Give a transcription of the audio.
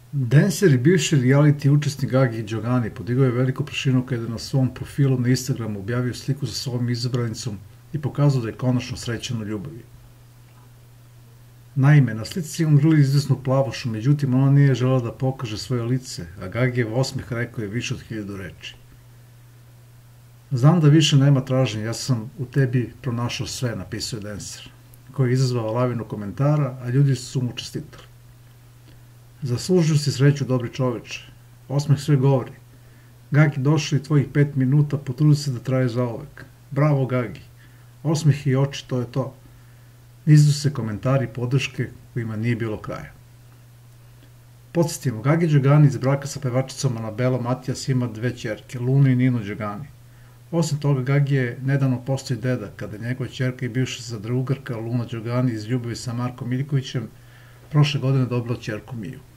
Dancer i bivši reality učesnik Gagi Đogani podigao je veliku prašinu kada je na svom profilu na Instagramu objavio sliku sa svojom izabranicom i pokazao da je konačno srećan u ljubavi. Naime, na slici on grli izvesnu plavošu, međutim ona nije želela da pokaže svoje lice, a Gagijev osmeh rekao je više od 1000 reči. Znam da više nema traženja, ja sam u tebi pronašao sve, napisao je Dancer, koji je izazvao lavinu komentara, a ljudi su mu čestitali. Zaslužio si sreću, dobri čoveče. Osmeh sve govori. Gagi, došli tvojih 5 minuta, potrudi se da traje zauvek. Bravo, Gagi. Osmeh i oči, to je to. Nizu se komentari podrške kojima nije bilo kraja. Podsjetimo, Gagi Đogani iz braka sa pevačicom Anabelom Matijas ima 2 ćerke, Lunu i Ninu Đogani. Osim toga, Gagi je nedavno postao i deda, kada je njegova ćerka i bivša zadrugarka Luna Đogani iz ljubavi sa Markom Miljkovićem prošle godine dobila ćerku Miju.